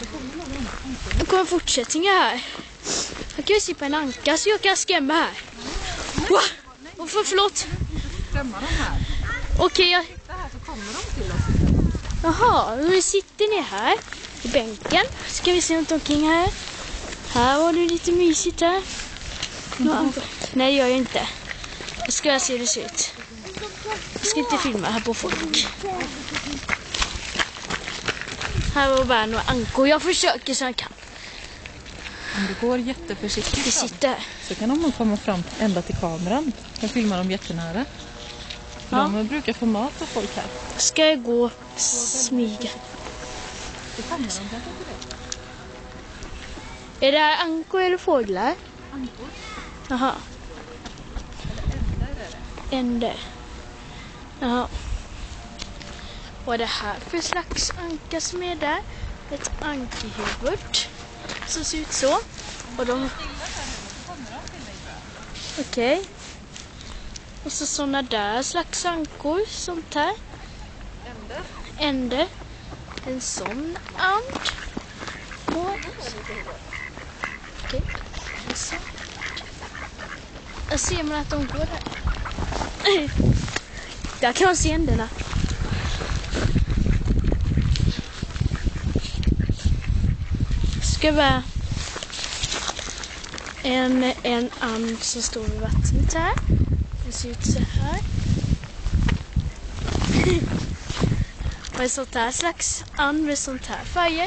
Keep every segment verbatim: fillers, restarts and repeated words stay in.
Det kommer fortsättningar här. Jag kan ju se på en anka så jag kan skrämma här. Wow! Oh, för, förlåt. Skrämma dem här. Okej, jag... Titta här så kommer de till oss. Jaha, vi sitter ner här i bänken. Ska vi se runt omkring här. Här var det lite mysigt här. Mm. Nej, det gör jag inte. Jag ska se hur det ser ut. Jag ska inte filma här på folk. Här var bara några ankor. Jag försöker så jag kan. Om du går jätteförsiktigt Vi sitter. så kan de nog komma fram ända till kameran. Jag filmar dem jättenära. Ja. De brukar få mat av folk här. Ska jag gå smyga? Det kommer de kanske till dig. Är det här ankor eller fåglar? Ankor. Jaha. Eller änder är det. Änder. Jaha. Vad är det här för slags anka som är där? Ett ankehuvud. Som ser ut så. Och de... Okej. Okay. Och så sådana där slags ankor. Sånt här. Änder. Änder. En sån and. Och... Okej. Okay. Jag ser man att de går där. Där kan man se änderna. Ska vara en, en and som står i vattnet här. Det ser ut så här. Och en sånt här slags and med sånt här färger.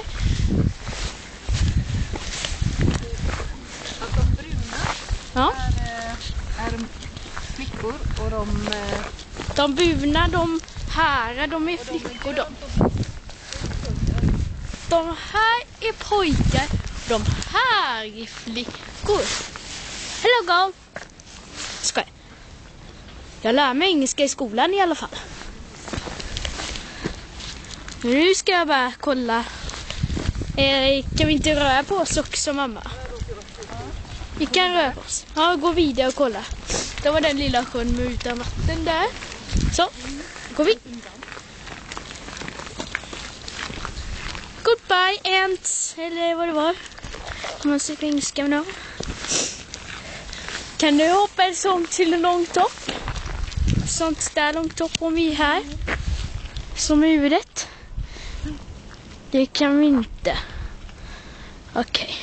Att de bruna Ja. är, är flickor och de... De bruna, de här, de är flickor. De, de här är pojkar. De här är flickor. Hello girl. Ska jag? Jag lär mig engelska i skolan i alla fall. Nu ska jag bara kolla. Eh, kan vi inte röra på oss också, mamma? Vi kan röra på oss. Ja, gå vidare och kolla. Det var den lilla sjön med utan vatten där. Så, går vi. Goodbye ants, eller vad det var. Om man ser på engelska nu. Kan du hoppa en sån till en långt topp? Sånt där långt topp om vi är här. Som huvudet. Det kan vi inte. Okej. Okay.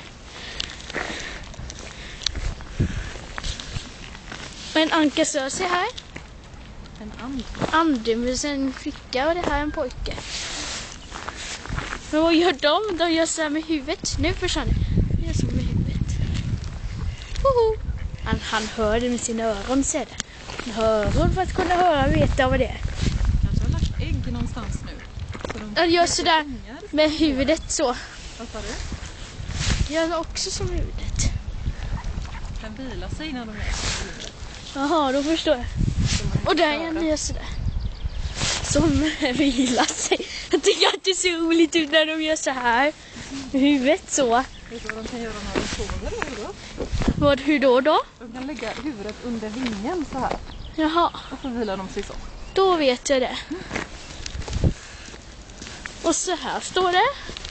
En anka rör sig här. En and. And med en flicka och det här är en pojke. Men vad gör de? De gör så här med huvudet. Nu försvann det. De gör så med huvudet. Hoho. Han, han hör det med sina öron, ser det. Han hör för att kunna höra och veta vad det är. Kanske har lagt ägg någonstans nu. Så de Han gör så där med huvudet så. Vad sa du? Det gör också som huvudet. Den vilar sig när de är så. Jaha, då förstår jag. Och där är det sådär. Som vilar sig. Jag tycker att det ser roligt ut när de gör så här. Huvudet så. Vet du vad de kan göra när de sover då? Vad, hur då då? De kan lägga huvudet under vingen så här. Jaha, Och så vilar de sig så. då vet jag det. Och så här står det.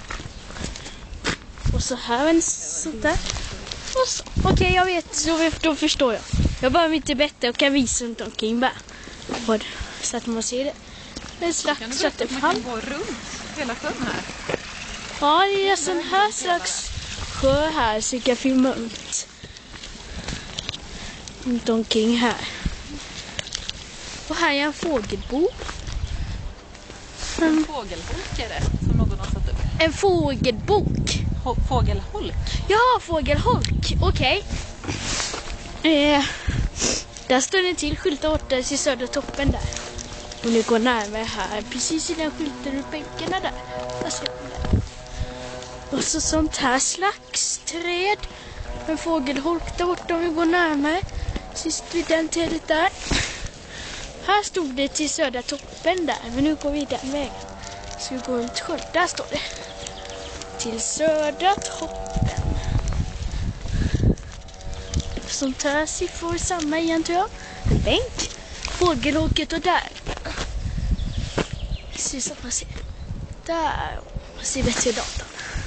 Och så här en sånt där. Okej, okay, jag vet. Då, då förstår jag. Jag behöver inte bättre och kan visa runt omkring bara. Så att man ser det. En slags Kan du berätta att man kan gå runt hela sjön här? Ja, det är en sån här slags sjö här så jag kan filma runt. Runt omkring här. Och här är en fågelbo. En fågelholk är det som någon har satt upp. En fågelbok. Ho- fågelholk? Ja, fågelholk. Okej. Okay. Eh, där står det till skyltar borta i södra toppen där. Och nu går närmare här. Precis i den skylten och bänkarna där. Där ser man där. Och så sånt här slags träd. En fågelholk där borta om vi går närmare. Sist vid den trädet där. Här stod det till södra toppen där. Men nu går vi den vägen. Så vi går runt sjön. Där står det. Till södra toppen. Sånt här siffror samma igen tror jag. En bänk. Fågelholket och där. Precis som man ser. Där. Man ser bättre i datan.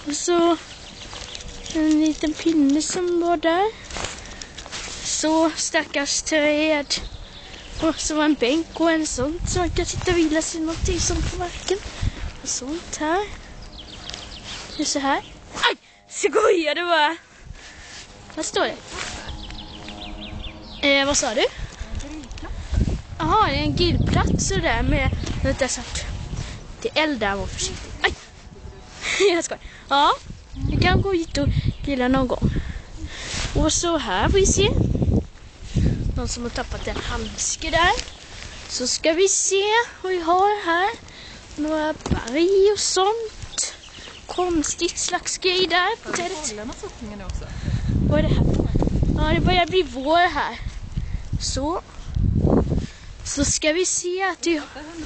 Och så en liten pinne som var där. Så stackars träd. Och så var en bänk och en sånt så man kan sitta och vila sig någonting sånt på marken. Och sånt här. Det är så här. Aj! Skojar det bara. Vad står det? Eh, vad sa du? Jaha, det är en grillplats så där med lite sånt. Det är eld där var försiktigt. Aj! Jag skojar. Ja, vi kan gå hit och grilla någon gång. Och så här får vi se. Någon som har tappat en handske där. Så ska vi se vad vi har här. Några berg och sånt. Konstigt slags grej där på trädet. Vad är det här? Ja, det börjar bli vår här. Så. Så ska vi se att du...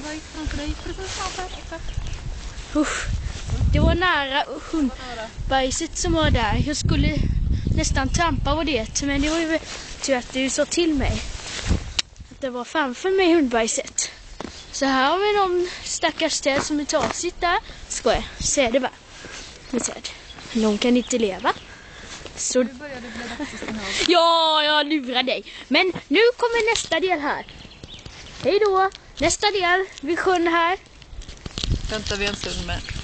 Usch. Det var nära hundbajset som var där. Jag skulle nästan trampa på det. Men det var ju tur att du sa till mig. Att det var framför mig hundbajset. Så här har vi någon stackars träd som är trasigt där. Skojar, ser det bara. Någon kan inte leva. Så... Ja, jag lurar dig. Men nu kommer nästa del här. Hej då. Nästa del vid sjön här. Väntar vi en stund med.